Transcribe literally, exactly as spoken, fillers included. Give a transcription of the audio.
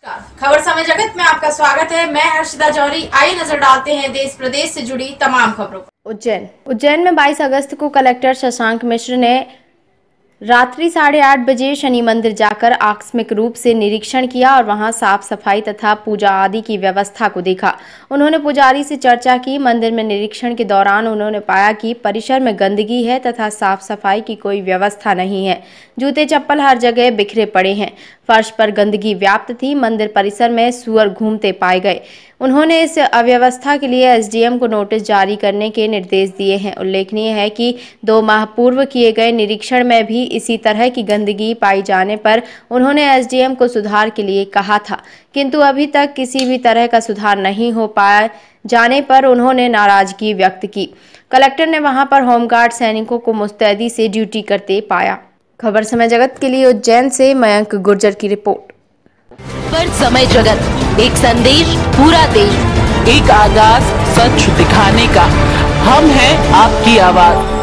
खबर समय जगत में आपका स्वागत है। मैं हर्षिता जौहरी। आइए नजर डालते हैं देश प्रदेश से जुड़ी तमाम खबरों पर। उज्जैन उज्जैन में बाईस अगस्त को कलेक्टर शशांक मिश्र ने रात्रि साढ़े आठ बजे शनि मंदिर जाकर आकस्मिक रूप से निरीक्षण किया और वहां साफ सफाई तथा पूजा आदि की व्यवस्था को देखा। उन्होंने पुजारी से चर्चा की। मंदिर में निरीक्षण के दौरान उन्होंने पाया कि परिसर में गंदगी है तथा साफ सफाई की कोई व्यवस्था नहीं है। जूते चप्पल हर जगह बिखरे पड़े हैं। फर्श पर गंदगी व्याप्त थी। मंदिर परिसर में सुअर घूमते पाए गए। उन्होंने इस अव्यवस्था के लिए एसडीएम को नोटिस जारी करने के निर्देश दिए हैं। उल्लेखनीय है कि दो माह पूर्व किए गए निरीक्षण में भी इसी तरह की गंदगी पाई जाने पर उन्होंने एसडीएम को सुधार के लिए कहा था, किंतु अभी तक किसी भी तरह का सुधार नहीं हो पाया जाने पर उन्होंने नाराजगी व्यक्त की। कलेक्टर ने वहां पर होमगार्ड सैनिकों को मुस्तैदी से ड्यूटी करते पाया। खबर समय जगत के लिए उज्जैन से मयंक गुर्जर की रिपोर्ट। खबर समय जगत, एक संदेश पूरा देश, एक आगाज सच दिखाने का। हम हैं आपकी आवाज।